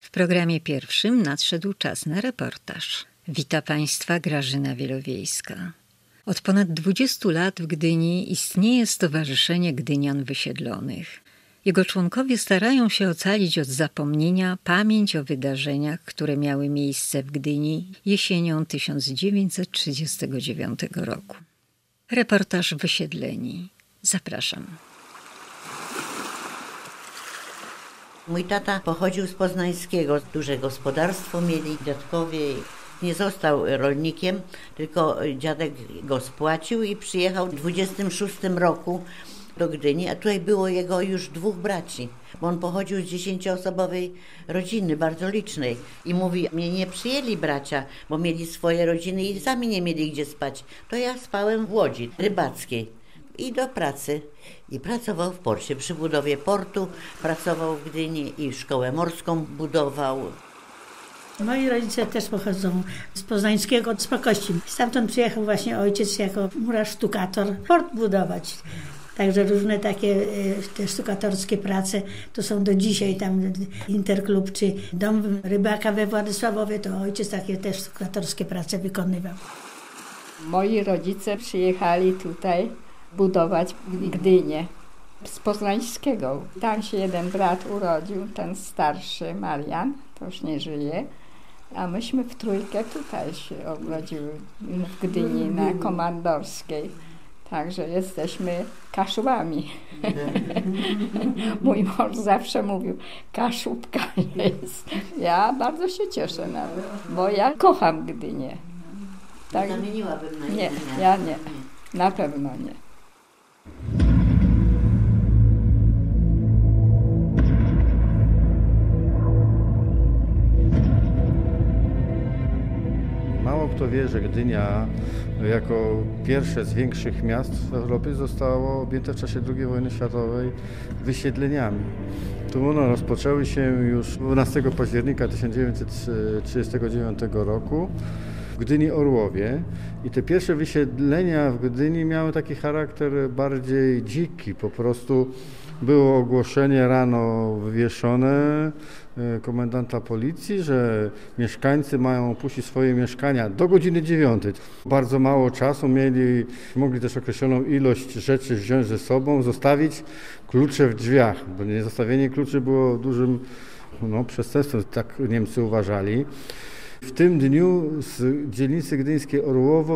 W programie pierwszym nadszedł czas na reportaż. Wita Państwa Grażyna Wielowiejska. Od ponad 20 lat w Gdyni istnieje Stowarzyszenie Gdynian Wysiedlonych. Jego członkowie starają się ocalić od zapomnienia pamięć o wydarzeniach, które miały miejsce w Gdyni jesienią 1939 roku. Reportaż Wysiedleni. Zapraszam. Mój tata pochodził z Poznańskiego. Duże gospodarstwo mieli dziadkowie. Nie został rolnikiem, tylko dziadek go spłacił i przyjechał w 26 roku do Gdyni, a tutaj było jego już 2 braci, bo on pochodził z 10-osobowej rodziny, bardzo licznej. I mówi, mnie nie przyjęli bracia, bo mieli swoje rodziny i sami nie mieli gdzie spać. To ja spałem w Łodzi rybackiej i do pracy. I pracował w porcie, przy budowie portu, pracował w Gdyni i szkołę morską budował. Moi rodzice też pochodzą z Poznańskiego, z Pakości. Stamtąd przyjechał właśnie ojciec jako murarz sztukator port budować. Także różne takie te sztukatorskie prace to są do dzisiaj, tam Interklub czy Dom Rybaka we Władysławowie, to ojciec takie też sztukatorskie prace wykonywał. Moi rodzice przyjechali tutaj budować Gdynię z Poznańskiego. Tam się jeden brat urodził, ten starszy Marian, to już nie żyje, a myśmy w trójkę tutaj się urodziły w Gdyni na Komandorskiej. Także jesteśmy Kaszubami. Mój mąż zawsze mówił, Kaszubka jest. Ja bardzo się cieszę nawet, bo ja kocham Gdynię. Tak? Zamieniłabym na nie, Gdynię. ja nie. Na pewno nie. Mało kto wie, że Gdynia jako pierwsze z większych miast w Europie zostało objęte w czasie II wojny światowej wysiedleniami. Tu one rozpoczęły się już 12 października 1939 roku w Gdyni Orłowie i te pierwsze wysiedlenia w Gdyni miały taki charakter bardziej dziki. Po prostu było ogłoszenie rano wywieszone komendanta policji, że mieszkańcy mają opuścić swoje mieszkania do godziny 9. Bardzo mało czasu mogli też określoną ilość rzeczy wziąć ze sobą, zostawić klucze w drzwiach, bo niezostawienie kluczy było dużym przestępstwem, tak Niemcy uważali. W tym dniu z dzielnicy gdyńskiej Orłowo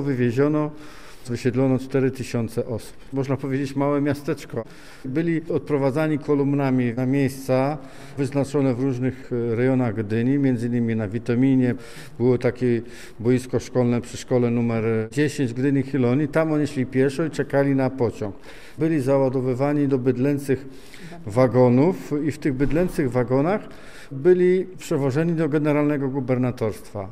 wysiedlono 4000 osób. Można powiedzieć małe miasteczko. Byli odprowadzani kolumnami na miejsca wyznaczone w różnych rejonach Gdyni, między innymi na Witominie. Było takie boisko szkolne przy szkole numer 10 w Gdyni Chilonii. Tam oni szli pieszo i czekali na pociąg. Byli załadowywani do bydlęcych wagonów i w tych bydlęcych wagonach byli przewożeni do generalnego gubernatorstwa.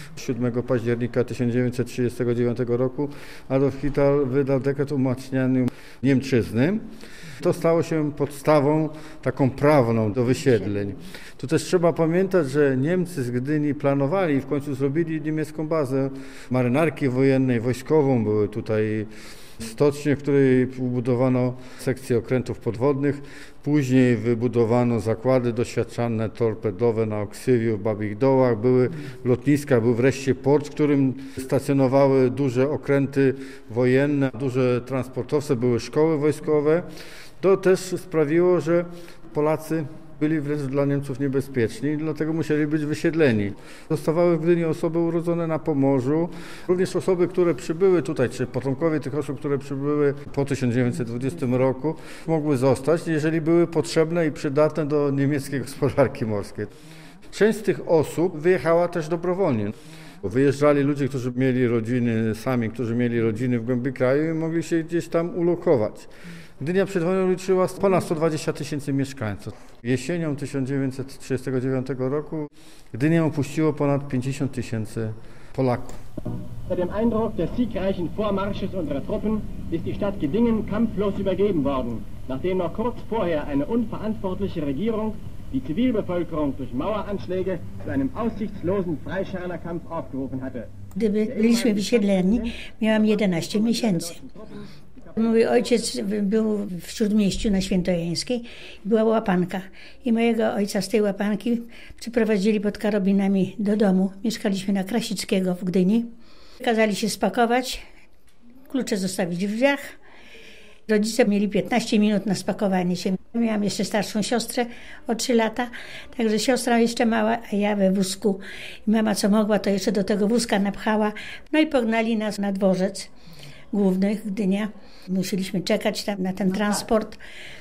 7 października 1939 roku Adolf Hitler wydał dekret o umacnianiu Niemczyzny. To stało się podstawą taką prawną do wysiedleń. Tu też trzeba pamiętać, że Niemcy z Gdyni planowali i w końcu zrobili niemiecką bazę marynarki wojennej, wojskową. Były tutaj stocznie, w której budowano sekcję okrętów podwodnych. Później wybudowano zakłady doświadczalne torpedowe na Oksywiu, w Babich Dołach. Były lotniska, był wreszcie port, w którym stacjonowały duże okręty wojenne, duże transportowce, były szkoły wojskowe. To też sprawiło, że Polacy byli wręcz dla Niemców niebezpieczni, dlatego musieli być wysiedleni. Zostawały w Gdyni osoby urodzone na Pomorzu, również osoby, które przybyły tutaj, czy potomkowie tych osób, które przybyły po 1920 roku, mogły zostać, jeżeli były potrzebne i przydatne do niemieckiej gospodarki morskiej. Część z tych osób wyjechała też dobrowolnie. Wyjeżdżali ludzie, którzy mieli rodziny sami, którzy mieli rodziny w głębi kraju i mogli się gdzieś tam ulokować. Gdynia przed wojną liczyła ponad 120 000 mieszkańców. Jesienią 1939 roku Gdynię opuściło ponad 50 000 Polaków. Unter dem Eindruck des siegreichen Vormarsches unserer Truppen ist die Stadt Gdingen kampflos übergeben worden, nachdem noch kurz vorher eine unverantwortliche Regierung die Zivilbevölkerung durch Maueranschläge zu einem aussichtslosen Freischärlerkampf aufgerufen hatte. Gdy byliśmy wysiedleni, miałam 11 miesięcy. Mój ojciec był w Śródmieściu na Świętojańskiej, była łapanka i mojego ojca z tej łapanki przyprowadzili pod karabinami do domu. Mieszkaliśmy na Krasickiego w Gdyni. Kazali się spakować, klucze zostawić w drzwiach. Rodzice mieli 15 minut na spakowanie się. Miałam jeszcze starszą siostrę o 3 lata, także siostra jeszcze mała, a ja we wózku. I mama co mogła, to jeszcze do tego wózka napchała. No i pognali nas na dworzec główny Gdynia. Musieliśmy czekać tam na ten transport.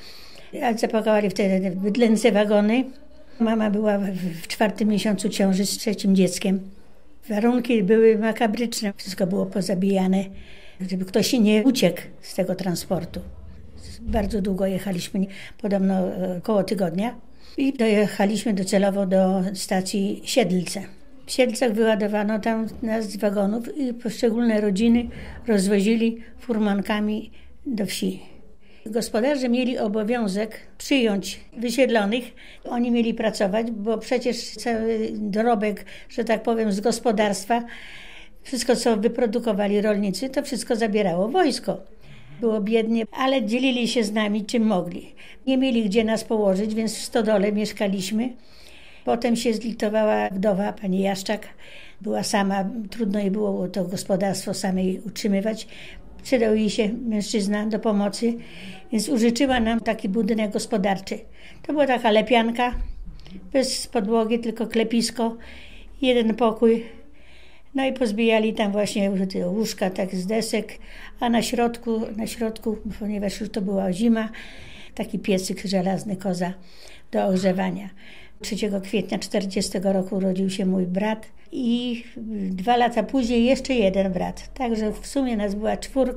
Zapakowali wtedy bydlęce wagony. Mama była w 4. miesiącu ciąży z 3. dzieckiem. Warunki były makabryczne. Wszystko było pozabijane, żeby ktoś nie uciekł z tego transportu. Bardzo długo jechaliśmy, podobno około tygodnia. I dojechaliśmy docelowo do stacji Siedlce. W Siedlcach wyładowano tam nas z wagonów i poszczególne rodziny rozwozili furmankami do wsi. Gospodarze mieli obowiązek przyjąć wysiedlonych. Oni mieli pracować, bo przecież cały dorobek, że tak powiem, z gospodarstwa, wszystko co wyprodukowali rolnicy, to wszystko zabierało wojsko. Było biednie, ale dzielili się z nami czym mogli. Nie mieli gdzie nas położyć, więc w stodole mieszkaliśmy. Potem się zlitowała wdowa, pani Jaszczak. Była sama, trudno jej było to gospodarstwo samej utrzymywać. Przydał jej się mężczyzna do pomocy, więc użyczyła nam taki budynek gospodarczy. To była taka lepianka, bez podłogi, tylko klepisko, 1 pokój. No i pozbijali tam właśnie łóżka tak z desek, a na środku, ponieważ już to była zima, taki piecyk żelazny, koza do ogrzewania. 3 kwietnia 1940 roku urodził się mój brat i 2 lata później jeszcze 1 brat. Także w sumie nas była 4,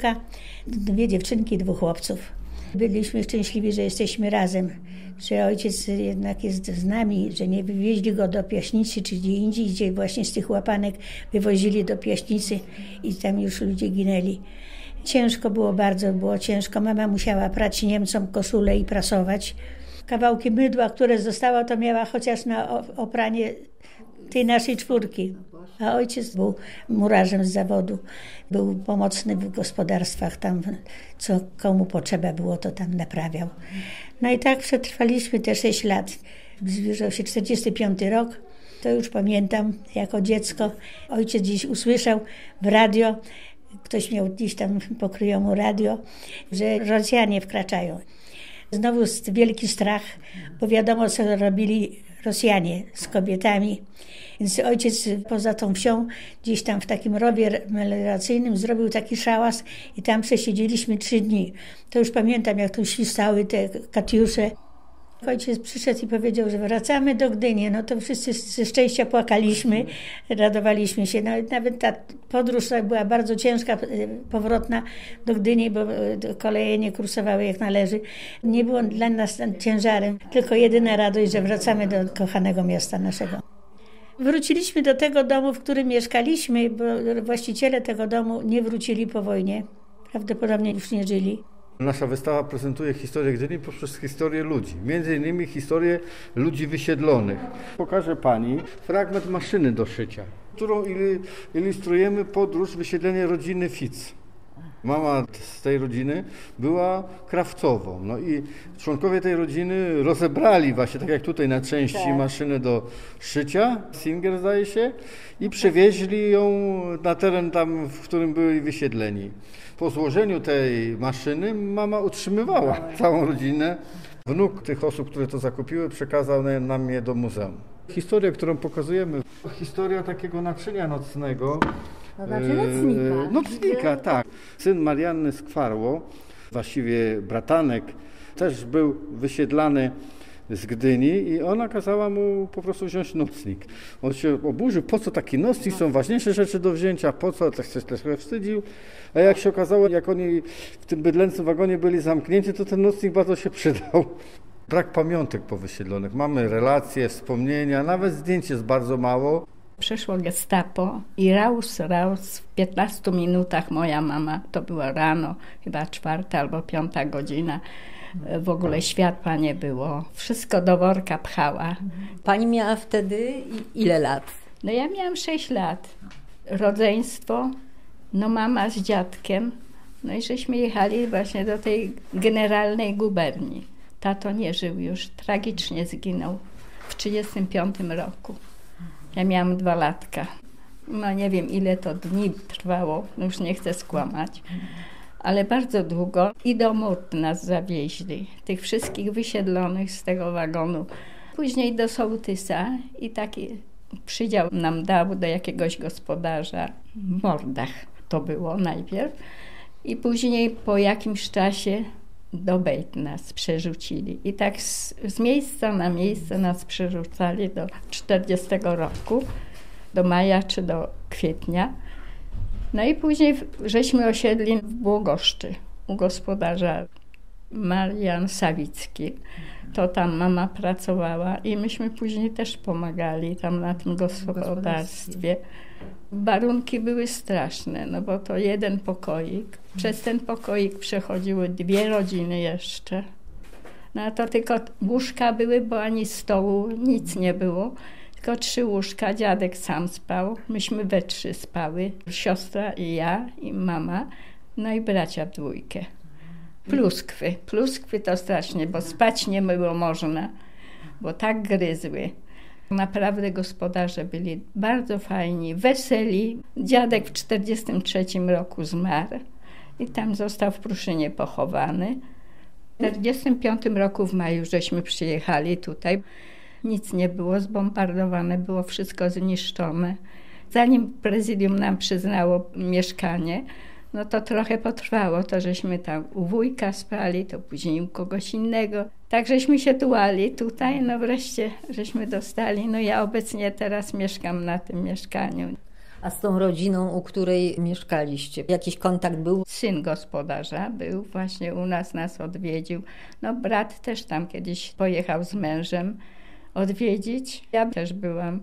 2 dziewczynki, 2 chłopców. Byliśmy szczęśliwi, że jesteśmy razem, że ojciec jednak jest z nami, że nie wywieźli go do Piaśnicy czy gdzie indziej, gdzie właśnie z tych łapanek wywozili do Piaśnicy i tam już ludzie ginęli. Ciężko było, bardzo było ciężko. Mama musiała prać Niemcom koszulę i prasować. Kawałki mydła, które zostało, to miała chociaż na opranie tej naszej 4. A ojciec był murarzem z zawodu. Był pomocny w gospodarstwach, tam co komu potrzeba było, to tam naprawiał. No i tak przetrwaliśmy te 6 lat. Zbliżał się 1945 rok. To już pamiętam jako dziecko. Ojciec gdzieś usłyszał w radio, ktoś miał gdzieś tam pokryją mu radio, że Rosjanie wkraczają. Znowu wielki strach, bo wiadomo, co robili Rosjanie z kobietami. Więc ojciec poza tą wsią, gdzieś tam w takim rowie melioracyjnym zrobił taki szałas i tam przesiedzieliśmy 3 dni. To już pamiętam, jak tu świstały te katiusze. Ojciec przyszedł i powiedział, że wracamy do Gdyni. No to wszyscy ze szczęścia płakaliśmy, radowaliśmy się. No, nawet ta podróż była bardzo ciężka, powrotna do Gdyni, bo koleje nie kursowały jak należy. Nie było dla nas ciężarem, tylko jedyna radość, że wracamy do kochanego miasta naszego. Wróciliśmy do tego domu, w którym mieszkaliśmy, bo właściciele tego domu nie wrócili po wojnie. Prawdopodobnie już nie żyli. Nasza wystawa prezentuje historię Gdyni poprzez historię ludzi, między innymi historię ludzi wysiedlonych. Pokażę Pani fragment maszyny do szycia, którą ilustrujemy podróż, wysiedlenie rodziny Fitz. Mama z tej rodziny była krawcową, no i członkowie tej rodziny rozebrali właśnie, tak jak tutaj na części, maszynę do szycia, Singer zdaje się, i przewieźli ją na teren tam, w którym byli wysiedleni. Po złożeniu tej maszyny mama utrzymywała całą rodzinę. Wnuk tych osób, które to zakupiły, przekazał nam je do muzeum. Historia, którą pokazujemy, historia takiego naczynia nocnego. To znaczy nocnika. Nocnika, tak. Syn Marianny Skwarło, właściwie bratanek, też był wysiedlany z Gdyni i ona kazała mu po prostu wziąć nocnik. On się oburzył, po co taki nocnik, są ważniejsze rzeczy do wzięcia, po co, tak się trochę wstydził. A jak się okazało, jak oni w tym bydlęcym wagonie byli zamknięci, to ten nocnik bardzo się przydał. Brak pamiątek po wysiedlonych. Mamy relacje, wspomnienia, nawet zdjęć jest bardzo mało. Przyszło gestapo i raus w 15 minutach moja mama, to było rano, chyba 4 albo 5 godzina, w ogóle światła nie było, wszystko do worka pchała. Pani miała wtedy ile lat? No ja miałam 6 lat. Rodzeństwo, no mama z dziadkiem, No i żeśmy jechali właśnie do tej generalnej guberni. Tato nie żył już, tragicznie zginął w 1935 roku. Ja miałam 2 latka. No nie wiem, ile to dni trwało, no już nie chcę skłamać, ale bardzo długo i do Murt nas zawieźli, tych wszystkich wysiedlonych z tego wagonu. Później do sołtysa i taki przydział nam dał do jakiegoś gospodarza w Mordach. To było najpierw. I później po jakimś czasie do Bejt nas przerzucili. I tak z miejsca na miejsce nas przerzucali do 40 roku, do maja czy do kwietnia. No i później żeśmy osiedli w Błogoszczy u gospodarza Marian Sawicki. To tam mama pracowała i myśmy później też pomagali tam na tym gospodarstwie. Warunki były straszne, no bo to jeden pokoik. Przez ten pokoik przechodziły 2 rodziny jeszcze. No a to tylko łóżka były, bo ani stołu, nic nie było. Tylko 3 łóżka, dziadek sam spał, myśmy we 3 spały. Siostra i ja, i mama, no i bracia w 2. Pluskwy to strasznie, bo spać nie było można, bo tak gryzły. Naprawdę gospodarze byli bardzo fajni, weseli. Dziadek w 1943 roku zmarł i tam został w Pruszynie pochowany. W 1945 roku w maju żeśmy przyjechali tutaj. Nic nie było, zbombardowane, było wszystko zniszczone. Zanim prezydium nam przyznało mieszkanie, no to trochę potrwało, to żeśmy tam u wujka spali, to później u kogoś innego. Tak żeśmy się tułali tutaj, no wreszcie żeśmy dostali. No ja obecnie teraz mieszkam na tym mieszkaniu. A z tą rodziną, u której mieszkaliście, jakiś kontakt był? Syn gospodarza był, właśnie u nas odwiedził. No brat też tam kiedyś pojechał z mężem odwiedzić. Ja też byłam.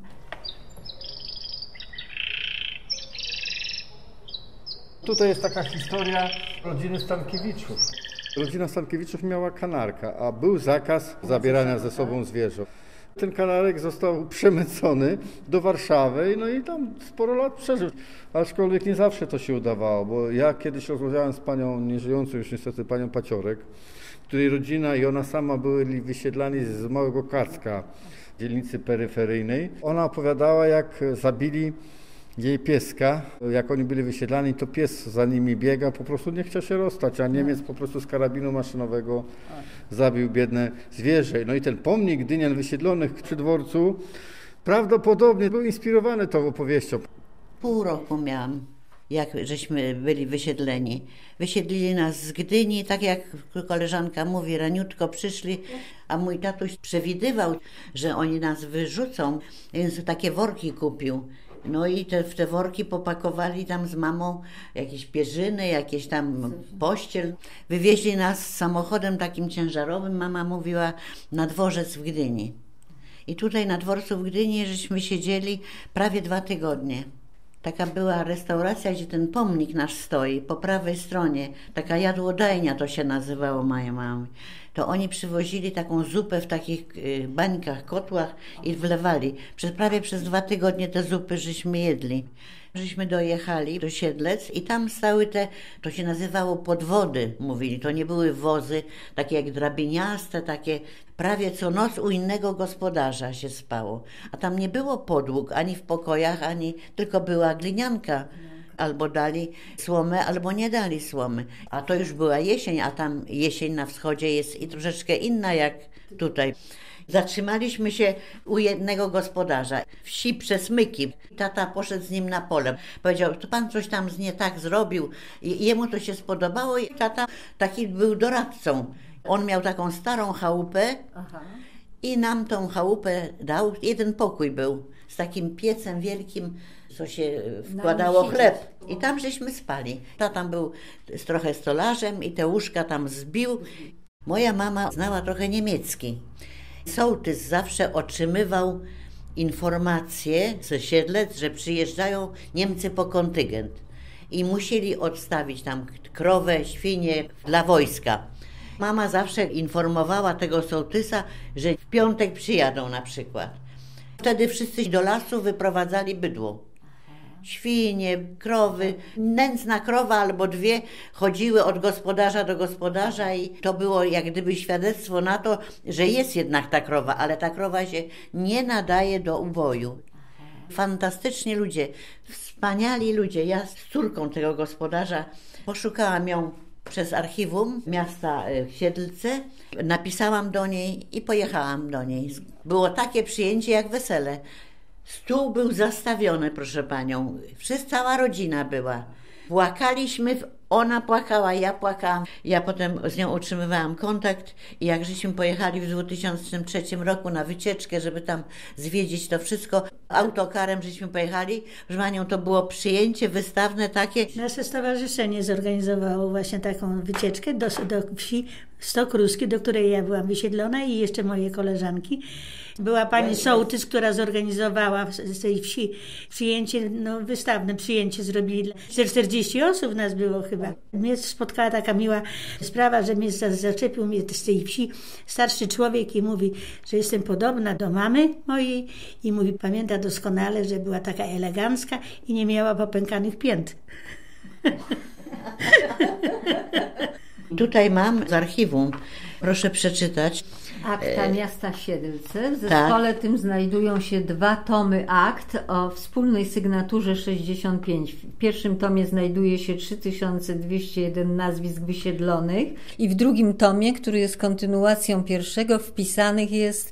Tutaj jest taka historia rodziny Stankiewiczów. Rodzina Stankiewiczów miała kanarka, a był zakaz zabierania ze sobą zwierząt. Ten kanarek został przemycony do Warszawy, no i tam sporo lat przeżył. Aczkolwiek nie zawsze to się udawało, bo ja kiedyś rozmawiałem z panią nieżyjącą już niestety, panią Paciorek, której rodzina i ona sama byli wysiedlani z Małego Kacka, dzielnicy peryferyjnej. Ona opowiadała, jak zabili jej pieska. Jak oni byli wysiedlani, to pies za nimi biega, po prostu nie chciał się rozstać, a Niemiec po prostu z karabinu maszynowego zabił biedne zwierzę. No i ten pomnik Gdynian wysiedlonych przy dworcu prawdopodobnie był inspirowany tą opowieścią. Pół roku miałam, jak żeśmy byli wysiedleni. Wysiedlili nas z Gdyni, tak jak koleżanka mówi, raniutko przyszli, a mój tatuś przewidywał, że oni nas wyrzucą, więc takie worki kupił. No i w te worki popakowali tam z mamą jakieś pierzyny, jakieś tam pościel. Wywieźli nas samochodem takim ciężarowym, mama mówiła, na dworzec w Gdyni. I tutaj na dworcu w Gdyni żeśmy siedzieli prawie 2 tygodnie. Taka była restauracja, gdzie ten pomnik nasz stoi, po prawej stronie, taka jadłodajnia to się nazywało, moja mama. To oni przywozili taką zupę w takich bańkach, kotłach i wlewali. Prawie przez 2 tygodnie te zupy żeśmy jedli. Żeśmy dojechali do Siedlec i tam stały to się nazywało podwody, mówili. To nie były wozy, takie jak drabiniaste, takie prawie co noc u innego gospodarza się spało. A tam nie było podłóg ani w pokojach, tylko była glinianka. Albo dali słomę, albo nie dali słomy. A to już była jesień, a tam jesień na wschodzie jest i troszeczkę inna jak tutaj. Zatrzymaliśmy się u jednego gospodarza, wsi Przesmyki. Tata poszedł z nim na pole. Powiedział, to pan coś tam nie tak zrobił. I jemu to się spodobało i tata taki był doradcą. On miał taką starą chałupę i nam tą chałupę dał. Jeden pokój był z takim piecem wielkim, co się wkładało chleb. I tam żeśmy spali. Tata był trochę stolarzem i te łóżka tam zbił. Moja mama znała trochę niemiecki. Sołtys zawsze otrzymywał informacje ze Siedlec, że przyjeżdżają Niemcy po kontyngent. I musieli odstawić tam krowę, świnie dla wojska. Mama zawsze informowała tego sołtysa, że w piątek przyjadą na przykład. Wtedy wszyscy do lasu wyprowadzali bydło. Świnie, krowy, nędzna krowa albo dwie chodziły od gospodarza do gospodarza i to było jak gdyby świadectwo na to, że jest jednak ta krowa, ale ta krowa się nie nadaje do uboju. Fantastyczni ludzie, wspaniali ludzie. Ja z córką tego gospodarza poszukałam ją przez archiwum miasta Siedlce, napisałam do niej i pojechałam do niej. Było takie przyjęcie jak wesele. Stół był zastawiony, proszę panią. Cała rodzina była. Płakaliśmy, ona płakała, ja płakałam. Ja potem z nią utrzymywałam kontakt i jak żeśmy pojechali w 2003 roku na wycieczkę, żeby tam zwiedzić to wszystko, autokarem żeśmy pojechali, proszę panią, to było przyjęcie wystawne takie. Nasze stowarzyszenie zorganizowało właśnie taką wycieczkę do wsi Stokruski, do której ja byłam wysiedlona i jeszcze moje koleżanki. Była pani sołtys, która zorganizowała z tej wsi przyjęcie, wystawne przyjęcie zrobili. 40 osób nas było chyba. Mnie spotkała taka miła sprawa, że mnie zaczepił mnie z tej wsi starszy człowiek i mówi, że jestem podobna do mamy mojej i mówi, pamięta doskonale, że była taka elegancka i nie miała popękanych pięt. Tutaj mam z archiwum, proszę przeczytać. Akta miasta Siedlce. W zespole tym znajdują się 2 tomy akt o wspólnej sygnaturze 65. W pierwszym tomie znajduje się 3201 nazwisk wysiedlonych i w drugim tomie, który jest kontynuacją pierwszego, wpisanych jest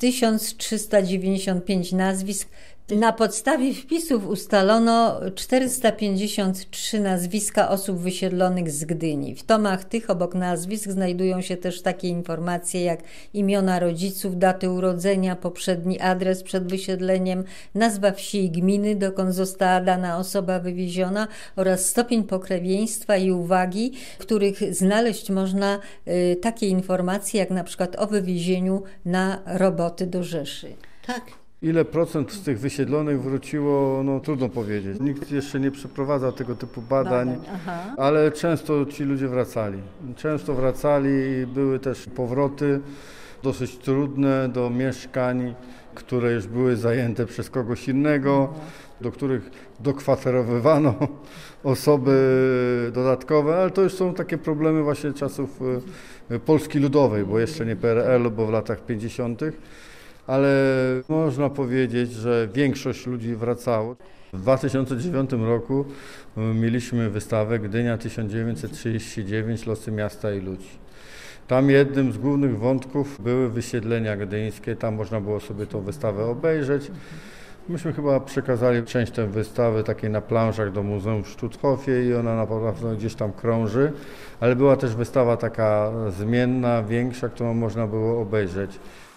1395 nazwisk. Na podstawie wpisów ustalono 453 nazwiska osób wysiedlonych z Gdyni. W tomach tych obok nazwisk znajdują się też takie informacje jak imiona rodziców, daty urodzenia, poprzedni adres przed wysiedleniem, nazwa wsi i gminy, dokąd została dana osoba wywieziona oraz stopień pokrewieństwa i uwagi, których znaleźć można takie informacje jak na przykład o wywiezieniu na roboty do Rzeszy. Tak. Ile procent z tych wysiedlonych wróciło, trudno powiedzieć. Nikt jeszcze nie przeprowadza tego typu badań, ale często ci ludzie wracali. Często wracali i były też powroty dosyć trudne do mieszkań, które już były zajęte przez kogoś innego, do których dokwaterowywano osoby dodatkowe, ale to już są takie problemy właśnie czasów Polski Ludowej, bo jeszcze nie PRL, bo w latach 50. Ale można powiedzieć, że większość ludzi wracało. W 2009 roku mieliśmy wystawę Gdynia 1939 – Losy miasta i ludzi. Tam jednym z głównych wątków były wysiedlenia gdyńskie, tam można było sobie tą wystawę obejrzeć. Myśmy chyba przekazali część tej wystawy takiej na planszach do Muzeum w Stutthoфе i ona naprawdę gdzieś tam krąży, ale była też wystawa taka zmienna, większa, którą można było obejrzeć.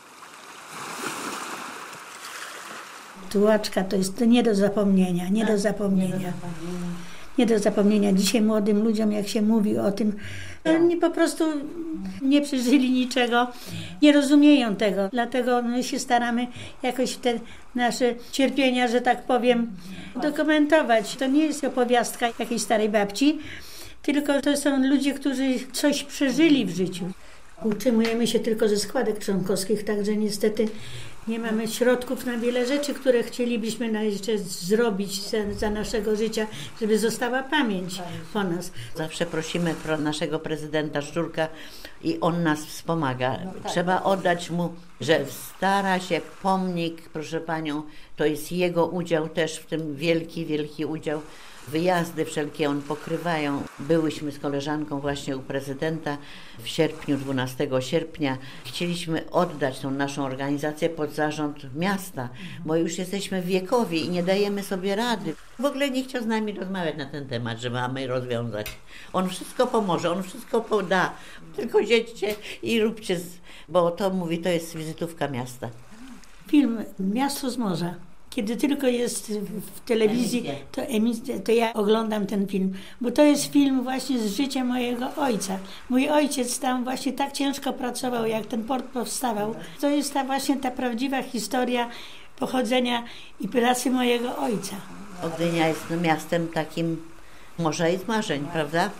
Tułaczka to jest nie do zapomnienia, nie do zapomnienia. Nie do zapomnienia. Dzisiaj młodym ludziom, jak się mówi o tym, oni po prostu nie przeżyli niczego, nie rozumieją tego. Dlatego my się staramy jakoś te nasze cierpienia, że tak powiem, dokumentować. To nie jest opowiastka jakiejś starej babci, tylko to są ludzie, którzy coś przeżyli w życiu. Utrzymujemy się tylko ze składek członkowskich, także niestety nie mamy środków na wiele rzeczy, które chcielibyśmy jeszcze zrobić za naszego życia, żeby została pamięć po nas. Zawsze prosimy naszego prezydenta Szczurka i on nas wspomaga. Trzeba oddać mu, że stara się pomnik, proszę panią, to jest jego udział też w tym wielki, wielki udział. Wyjazdy wszelkie on pokrywają. Byłyśmy z koleżanką właśnie u prezydenta w sierpniu, 12 sierpnia. Chcieliśmy oddać tą naszą organizację pod zarząd miasta, bo już jesteśmy wiekowi i nie dajemy sobie rady. W ogóle nie chciał z nami rozmawiać na ten temat, że mamy rozwiązać. On wszystko pomoże, on wszystko poda. Tylko jedźcie i róbcie, bo to mówi, to jest wizytówka miasta. Film Miasto z morza. Kiedy tylko jest w telewizji, to ja oglądam ten film, bo to jest film właśnie z życia mojego ojca. Mój ojciec tam właśnie tak ciężko pracował, jak ten port powstawał. To jest ta prawdziwa historia pochodzenia i pracy mojego ojca. Gdynia jest miastem takim morza i marzeń, prawda?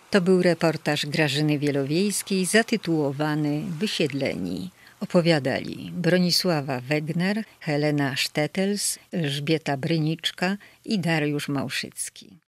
To był reportaż Grażyny Wielowiejskiej zatytułowany Wysiedleni. Opowiadali Bronisława Wegner, Helena Sztetels, Elżbieta Bryniczka i Dariusz Małszycki.